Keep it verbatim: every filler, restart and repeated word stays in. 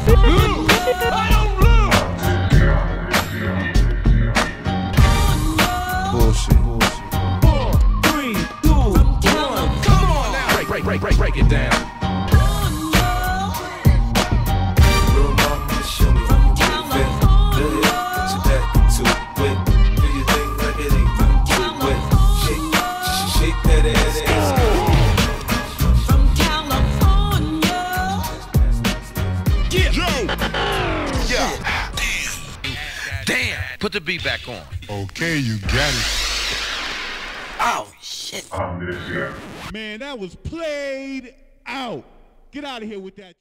I don't lose. Bullshit. Four, three, two, one. Come on now. Break, break, break, break, break it down. Put the beat back on. Okay, you got it. Oh, shit. Amnesia. Man, that was played out. Get out of here with that.